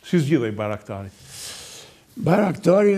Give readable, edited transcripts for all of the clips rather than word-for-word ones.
Si zgjidhej Bajraktari? Bajraktari,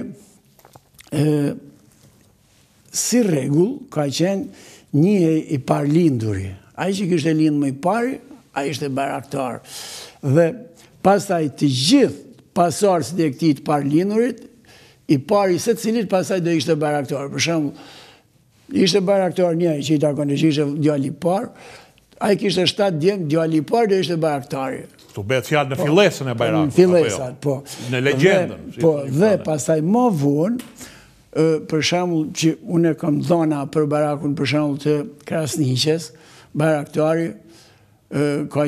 si rregull, ka qenë një i parlinduri. Ai që kishte lind më i pari, ai ishte Bajraktar. Dhe pastaj të gjithë pasardhësit e këtij të parlindurit, i pari secilit pastaj do ishte Bajraktar. Për shembull, ishte Bajraktar njëri që i takon, që ishte djali i parë, ai kishte 7 djem, djali i parë do ishte Bajraktari. Tu bëhet fjalë në fillesën e Bajrakut. Në fillesat, po. Në legjendën. Po, dhe pastaj më vonë, për shembull që unë kam dhëna për Bajrakun, për shembull të Krasniqes, Bajraktari ka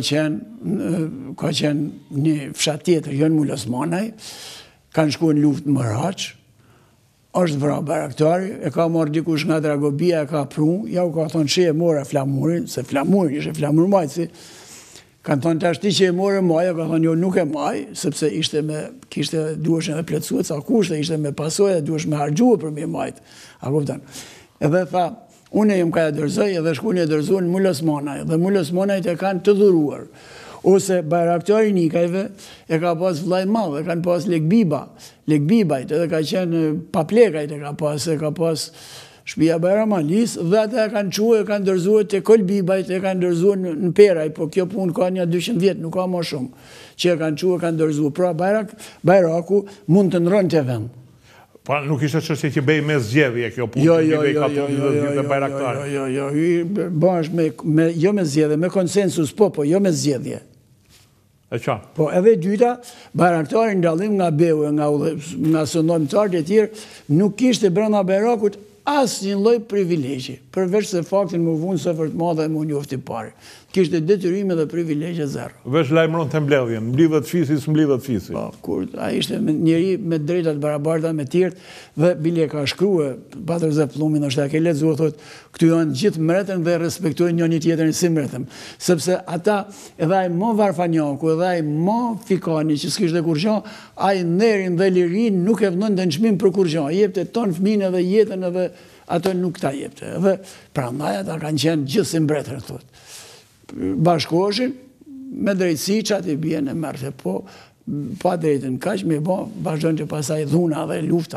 qenë një fshat tjetër, jo në Mulosmanaj, kanë shkuar në luftë më Raç, është vrarë Bajraktari, e ka marrë dikush nga Dragobia, e ka prunë, ja u ka thonë që e morë flamurin, se flamurin ishte flamur majtësi, kanë thonë tash ti që e morë maja, ka thonë jo nuk e maj, sepse kishte duhesh edhe plotësuar sa kushte, ishte me pasojë, duhesh me harxhue për me majt. A kupton? Edhe tha, unë jam ka dorëzoj edhe shkuan e dorëzuan Mulosmanaj, dhe Mulosmanajt e kanë të dhuruar. Ose Bajraktari Nikajve e ka pas vllai i madh, e kanë pas Lekbibajt, edhe ka qenë Paplekajt e ka pas Shtëpia Bajramalis, dhe ata e kanë quë, e kanë dorëzuar te Kolbibajt, e kanë dorëzuar në Peraj, po kjo punë ka një 200 vjet, nuk ka më shumë, që e kanë quë, e kanë dorëzuar. Pra Bajraku mund të ndronte vend. Pa nuk ishte çështje që bëj me zgjedhje kjo punë, me Bajraktarin. Jo, bash jo me zgjedhje, me konsensus, po, jo me zgjedhje. E qa? Po, edhe dyta, Bajraktari ndallim nga Beu, nga sëndonjtarët e tjerë, nuk kishte brenda Bajrakut asë një lloj privilegji, përveç se faktin më vunë sëfër të madhe më njofti pari. Kishte detyrime dhe privilegje zero. Vesh lajmëron të mbledhjen, mblidhet fisi, s'mblidhet fisi. Po, kur, a ishte njëri me drejtat barabarta me tjertë, dhe bile ka shkrue, Patër Zeplumin është e ke lexuar, thotë, këtu janë gjithë mretën dhe respektojnë njëri tjetrin si mretëm. Sepse ata, edhe ai më Varfanjaku, edhe ai më Fikani, që s'kishte kur gjë, ai nderin dhe lirin nuk e vënonte në çmim për kur gjë. Jepte ton fëmijën edhe jetën edhe ato nuk ta jepte. Edhe prandaj ata kanë qenë gjithë si mbretër, thotë. Bashkoheshin me drejtësi që ati bjen e mërte, po pa drejtën kaq me vazhdojnë të pasaj dhuna dhe lufta.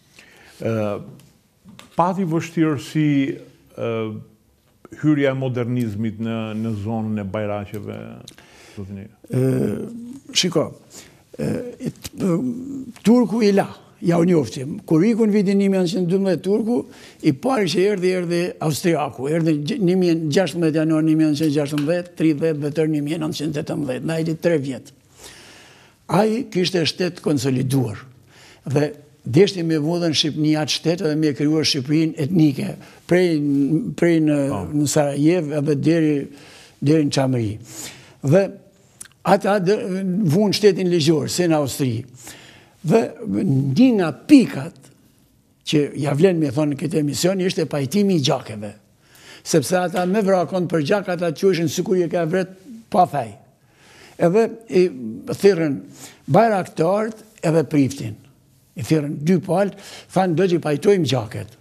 Pati vështirësi hyrja e modernizmit në zonën e Bajraqeve? Shiko, Turku i la, ja u njoftim. Kur ikun vitin 1912 Turku, i pari që erdhi Austriaku, erdhi 16 januar 1916, 30 vetër 1918, na iti 3 vjetë. Ai kishte shtet konsoliduar dhe deshti me vodhen Shqipëniat shtetë dhe me krijuar Shqipërinë etnike, prej në Sarajev edhe deri në Çamëri. Dhe ata vunë shtetin ligjor, se në Austri. Dhe një nga pikat që ja vlen me thonë në këtë emision ishte pajtimi i gjakeve. Sepse ata me vrakon për gjak, ata quheshin sikur i ka vret pa fej. Edhe i thirrën Bajraktarët edhe Priftin. I thirrën 2 palët, thanë do t'i pajtojmë gjaket.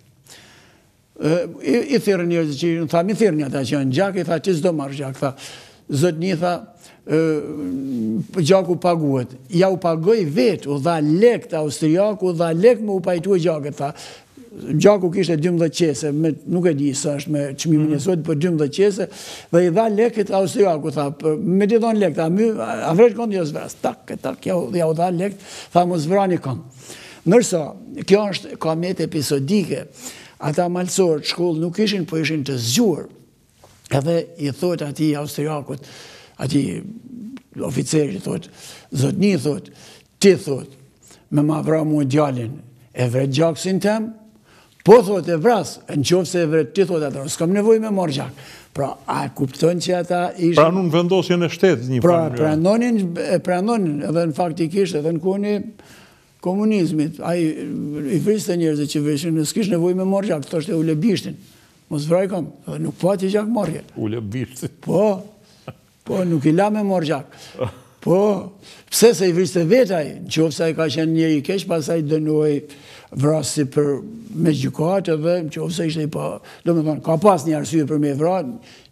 I thirrën njerëzit që tha, mi thirrni ata që janë gjak, i tha ti s'do marrë gjak, tha. Zotni tha, gjaku paguhet. Ja u pagoj vetë, u dha lek të Austriaku, u dha lek më u pajtu e gjaket, tha. Gjaku kishte 12 qese, nuk e di sa është me çmimin e sot, për 12 qese, dhe i dha leket Austriaku, tha, me ti dhon lek, tha, a vresh kënd jo zvras, tak, ja u dha lek, tha, mos vrani kënd. Nërsa, kjo është kamet episodike, ata malësorë të shkollë nuk ishin, po ishin të zgjuar, edhe i thot ati Austriakut, ati oficeri thot, zotni thot, ti thot, me ma vra mu djalin, e vret gjaksin tem, po thot e vras, në qofë se e vret ti thot atër, s'kam nevoj me marrë gjak. Pra, a kupton që ata ishin... Pranun vendosjen e shtetit një pra, pranonin, edhe në faktikisht, edhe në kone komunizmit, a i vriste njerëzit që vëshin, s'kish nevoj me marrë gjak, thoshte ule bishtin, mos vraj kam, edhe nuk pati gjak marrje. Ule bishtin. Po, nuk i la me marrë gjak. Po, pse se i vriste vetaj, në qofë sa i ka qenë njëri i keq, pasaj dënuaj vrasi për me gjykatë, dhe në qofë sa ishte i pa, do me thonë, ka pas një arsye për me vra,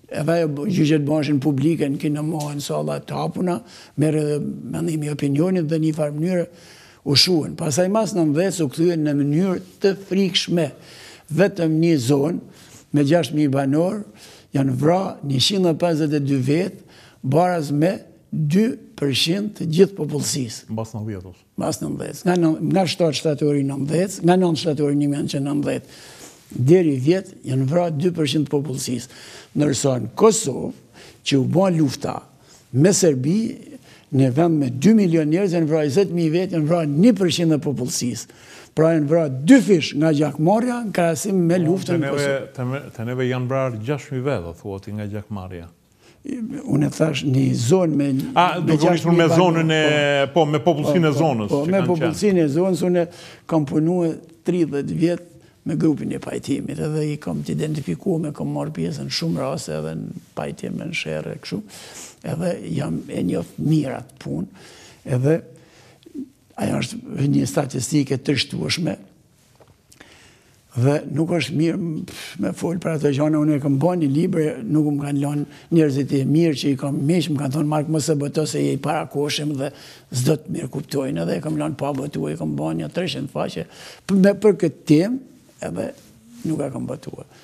edhe gjyqet bashkën publike në kinë mohën salla të hapuna, merë edhe mendimi opinionit dhe një farë mënyrë u shuhen. Pasaj mas 19 u kthyen në mënyrë të frikshme. Vetëm një zonë me 6.000 banor janë vra 152 vetë, baraz me 2% të gjithë popullsisë. Mbas 90. Mbas 90. Nga 7 shtatori 90, nga 9 shtatori 1990, deri vjetë janë vra 2% të popullsisë. Nërsa në Kosovë, që u bën lufta me Serbi, në vend me 2 milion njerëz, janë vra 20.000 vetë, janë vra 1% të popullsisë. Pra janë vra 2 fish nga gjakmarrja në krahasim me luftën në Kosovë. Të neve janë vrarë 6.000 vetë, thuati nga gjakmarrja. Unë e thash një zonë me... duke nisur me zonën e... Po, me popullsinë e zonës. Po, me popullsinë e zonës, unë kam punuar 30 vjetë me grupin e pajtimit, edhe i kam të identifikuar, me kam marrë pjesën shumë rase edhe në pajtim, në sherë e kështu, edhe jam e njoft mirat punë, edhe ajo është një statistike të shtueshme, dhe nuk është mirë me folë për ato gjana, unë e kam bën një libër, nuk më kanë lënë njerëzit e mirë që i kam miq, më kanë thonë Mark mos e boto se je i parakoshëm dhe s'do të mirë kuptojnë, edhe e kam lënë pa botuar, e kam bën një 300 faqe për këtë temë, edhe nuk e kam botuar.